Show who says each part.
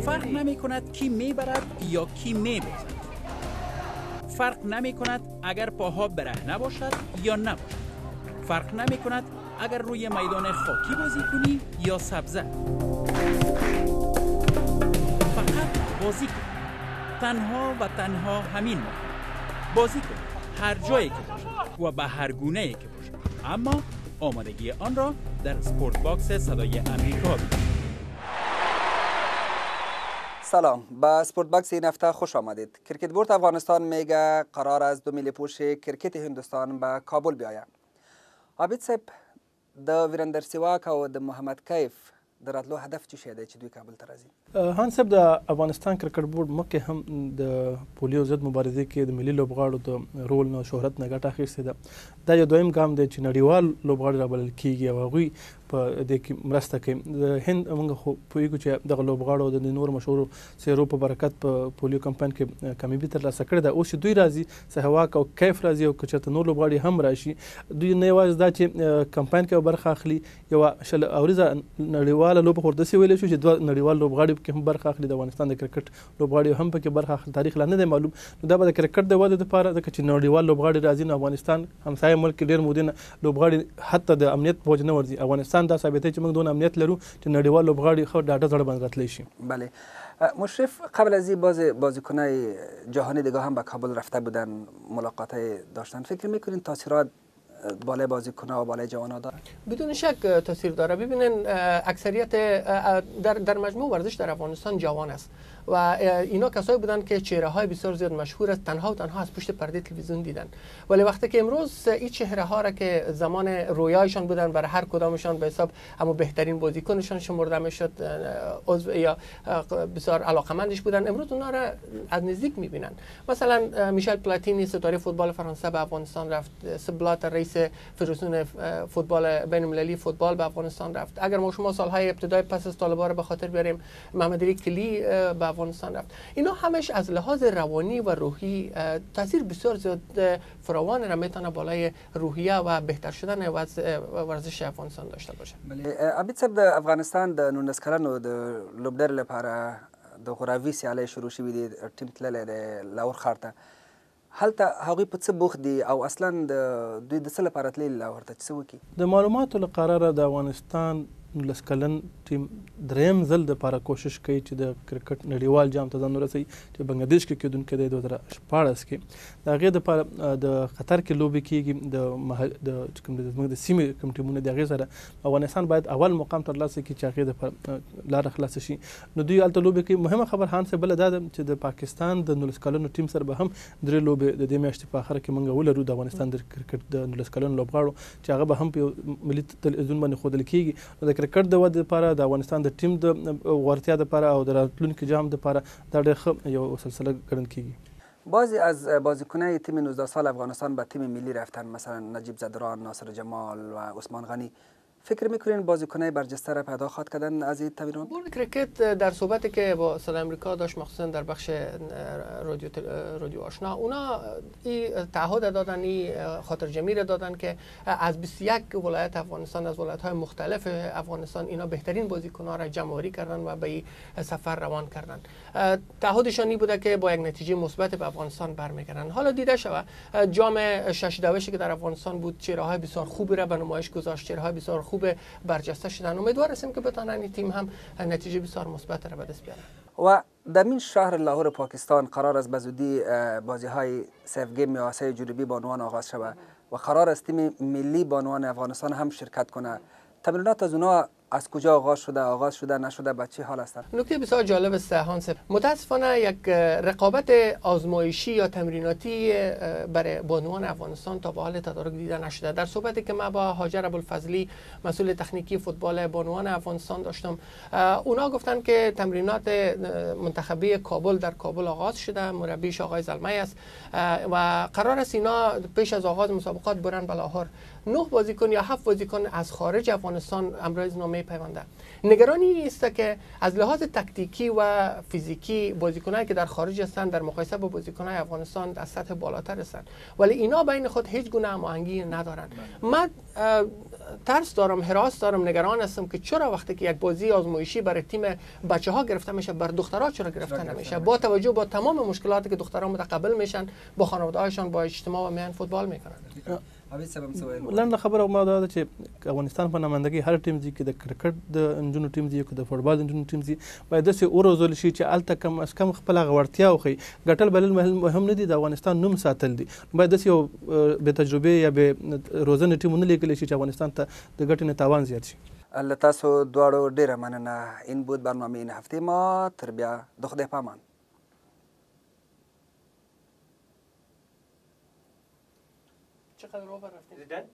Speaker 1: فرق نمی کند کی میبرد یا کی میبازد. فرق نمی کند اگر پاها برهنه باشد یا نباشد. فرق نمی کند اگر روی میدان خاکی بازی کنی یا سبزه. فقط بازی کن. تنها و تنها همین ما. بازی کن هر جایی که باشد و به هر گونه‌ای که باشد. اما آمادگی آن را در سپورت باکس صدای امریکا ببینید.
Speaker 2: سلام، به سپورت باکس این هفته خوش آمدید. کرکت بورد افغانستان میگه قرار است 2 ملی پوش کرکت هندوستان به کابل بیاید. عابد صاحب، د ویرندر سواک او د محمد کیف د راتلو هدف چی شی دی چې دوی کابل ته راځي؟
Speaker 3: هان صاحب، د افغانستان کرکټ بورډ مخکې هم د پولیو ضد مبارزې کې د ملي لوبغاړو د رول نه شهرت نه ګټه اخیستې ده. دا یو دویم ګام دی چې نړیوال لوبغاړي رابلل کیږي او هغوی په دې کې مرسته کوي. د هند موږ خو پوهېږو چې دغه لوبغاړو د نورو مشهورو څېرو په برکت په پولیو کمپاین کې کامیابي ترلاسه کړې ده. اوس چې دوی راځي، سهواک او کیف راځي او که چېرته نور لوبغاړي هم راشي، دوی نه یوازې دا چې کمپاین کې برخه اخلي، یوه شل اوریزه نړیواله لوبه خو داسې ویلی شو چې دوه نړیوال لوبغاړي پکې هم برخه اخلي. د افغانستان د کرکټ لوبغاړي هم پکې برخه اخلي. تاریخ لا نه دی معلوم. نو دا به د کرکټ د ودې لپاره ځکه چې نړیوال لوبغاړي راځي، نو افغانستان همسایه ملک کې ډېر مودې نه لوبغاړي حتی د امنیت په وجه نه ورځي. افغانستان دا ثابتوي چې موږ دونه امنیت لرو چې نړیوال لوبغاړي خو ډاډه زړه باندې راتلی شي.
Speaker 2: بله مشرف، قبل از این بازیکنای جهانی دیگه هم به کابل رفته بودن، ملاقات داشتن. فکر میکنین تاثیرات بالای بازیکن‌ها و بالای جوان‌ها داره؟
Speaker 4: بدون شک تاثیر داره. ببینن اکثریت در مجموع ورزش در افغانستان جوان است و اینا کسایی بودن که چهره‌های بسیار زیاد مشهور است تنها و تنها از پشت پرده تلویزیون دیدن. ولی وقتی که امروز این چهره‌ها را که زمان رویایشان بودن برای هر کدامشان به حساب اما بهترین بازیکنشان شمرده میشد، عضو یا بسیار علاقمندش بودن، امروز اونا را از نزدیک می‌بینن. مثلا میشل پلاتینی ستاره فوتبال فرانسه به افغانستان رفت، سبلات رئیس فدراسیون فوتبال بین‌المللی فوتبال به افغانستان رفت. اگر ما شما سالهای ابتدای پس از طالبان را به خاطر بیاریم، محمد علی کلی به افغانستان رفت. اینا همش از لحاظ روانی و روحی تاثیر بسیار زیاد فراوان را میتونه بالای روحیه و بهتر شدن وضع ورزش افغانستان داشته باشه.
Speaker 2: عابد صاحب، د افغانستان د 19 کلنو د لوبډر لپاره د غوراوي سیالۍ شروع شوې دي. ټیم تللی دی لاهور ښار ته. هلته هغوی په څه بوخت دي او اصلا دوی د څه لپاره تللي لاهور ته، چې څه وکړي؟
Speaker 3: د معلوماتو له قراره د افغانستان 19 کلن ټیم دریم ځل دپاره کوشش کوي چې د کرکټ نړیوال جام ته ځان ورسوي چې بنګلادیش کې کېدونکی دی 2014 کې. د هغې دپاره د قطر کې لوبې کېږي. زموږ د سیمې کوم ټیمونه د هغې سره افغانستان باید اول مقام ترلاسه کړي چې هغې دپاره لاره خلاصه شي. نو دوی هلته لوبې کوي. مهمه خبر هان صاحب بله دا ده چې د پاکستان د 19 کلنو ټیم سره به هم 3 لوبې د دې میاشتې په اخره کې موږ ولرو. د افغانستان د کرکټ د 19 کلنو لوبغاړو چې هغه به هم په ملي تلویزیون باندې ښودل کېږي. کرکټ د ودې لپاره، د افغانستان د ټیم د وړتیا لپاره او د راتلونکي جام لپاره دا ډېر ښه یو سلسله ګڼل کېږي.
Speaker 2: بعضی از بازیکنای تیم 19 سال افغانستان به تیم ملی رفتن، مثلا نجیب زدران، ناصر جمال و عثمان غنی. فکر میکنین بازیکنای برجسته را پیدا خواهد کردن از این تمرینات؟
Speaker 4: بورد کرکت در صحبتی که با صدای آمریکا داشت، مخصوصا در بخش رادیو آشنا، اونا این تعهد دادن، این خاطر جمعی را دادن که از 21 ولایت افغانستان، از ولایت‌های مختلف افغانستان، اینا بهترین بازیکن‌ها را جمع‌آوری کردن و به این سفر روان کردن. تعهدشان این بوده که با یک نتیجه مثبت به افغانستان برمیگردن. حالا دیده شود جام شش دوشی که در افغانستان بود، چهره‌های بسیار خوبی را به نمایش گذاشت، چهره‌های بسیار خوب برجسته شدن. امیدوار هستیم که بتونن این تیم هم نتیجه بسیار مثبت را به دست بیارن.
Speaker 2: و در این شهر لاهور پاکستان قرار است به زودی بازی‌های سیف گیم یا آسیای جنوبی با عنوان آغاز شود و قرار است تیم ملی با عنوان افغانستان هم شرکت کنه. تمرینات از اونها از کجا آغاز شده نشده، به چه حال هستند؟
Speaker 4: نکته بسیار جالب است هانس. متاسفانه یک رقابت آزمایشی یا تمریناتی برای بانوان افغانستان تا به حال تدارک دیده نشده. در صحبتی که من با هاجر ابوالفضلی مسئول تکنیکی فوتبال بانوان افغانستان داشتم، اونا گفتن که تمرینات منتخبی کابل در کابل آغاز شده. مربیش آقای زلمه است و قرار است اینا پیش از آغاز مسابقات برن به لاهور. 9 بازیکن یا 7 بازیکن از خارج افغانستان امروز نامه پیونده. نگرانی است که از لحاظ تکتیکی و فیزیکی بازیکنایی که در خارج هستند در مقایسه با بازیکنای افغانستان از سطح بالاتر هستند، ولی اینا بین خود هیچ گونه هماهنگی ندارند. من ترس دارم، هراس دارم، نگران هستم که چرا وقتی که یک بازی آزمایشی برای تیم بچه ها گرفته میشه بر دخترها چرا گرفته نمیشه، با توجه با تمام مشکلاتی که دخترها متقبل میشن، با خانواده‌هاشون، با اجتماع و میان فوتبال میکنن.
Speaker 3: لنډه خبره ما دا ده چې افغانستان په نمایندګۍ هر ټیم ځي که د کرکټ د نجونو ټیم ځي که د فوټبال د نجونو ټیم ځي باید داسې وروزل شي چې هلته کم از کم خپل هغه وړتیا وښیي. ګټل بلل مهم نه دي، د افغانستان نوم ساتل دي. باید داسې یو بې تجربې یا بې روزنې ټیم ونه لیږلی شي چې افغانستان ته د ګټې نه تاوان زیات شي.
Speaker 2: له تاسو دواړو ډیره مننه. این بود برنامه این هفته ما. تر بیا د خدای په امان.
Speaker 4: چقدر اوور رفتید؟